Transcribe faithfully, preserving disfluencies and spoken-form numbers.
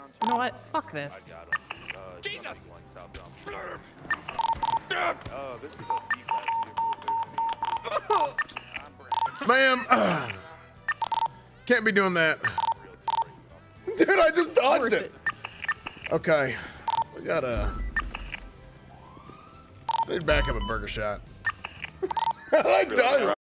You know what? Fuck this. I got him. Uh, Jesus! Oh, this is a D-class vehicle if there's any. Ma'am, uh, can't be doing that. Dude, I just dodged it. Okay, we gotta. I need back up a burger shot. I dodged.